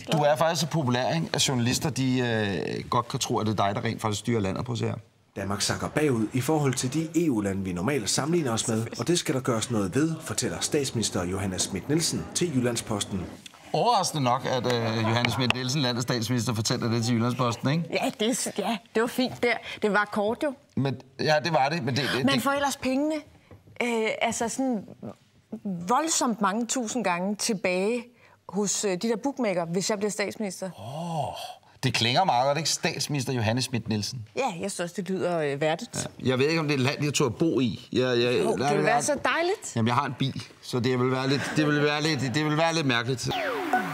Du er faktisk så populær, ikke? At journalister de godt kan tro, at det er dig, der rent faktisk styrer landet på sig her. Danmark sakker bagud i forhold til de EU-lande, vi normalt sammenligner os med, og det skal der gøres noget ved, fortæller statsminister Johannes Schmidt-Nielsen til Jyllandsposten. Overraskende nok, at Johannes Schmidt-Nielsen, landets statsminister, fortæller det til Jyllandsposten, ikke? Ja, det var fint der. Det var kort jo. Men, ja, det var det. Men man får ellers pengene altså sådan voldsomt mange tusind gange tilbage hos de der bookmaker, hvis jeg bliver statsminister. Det klinger meget godt, ikke? Statsminister Johannes Schmidt-Nielsen. Ja, jeg synes også, det lyder værdigt. Ja. Jeg ved ikke, om det er et land, jeg tror at bo i. Det vil være så dejligt. Jamen, jeg har en bil, så det vil være lidt mærkeligt.